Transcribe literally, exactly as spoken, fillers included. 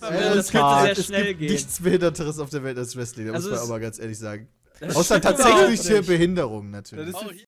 mal, Äh, das es könnte gibt- sehr es schnell gibt gehen. nichts Behinderteres auf der Welt als Wrestling, da Also muss man es- aber ganz ehrlich sagen. Das Außer stimmt überhaupt tatsächliche nicht. Behinderung natürlich. Das Oh, ist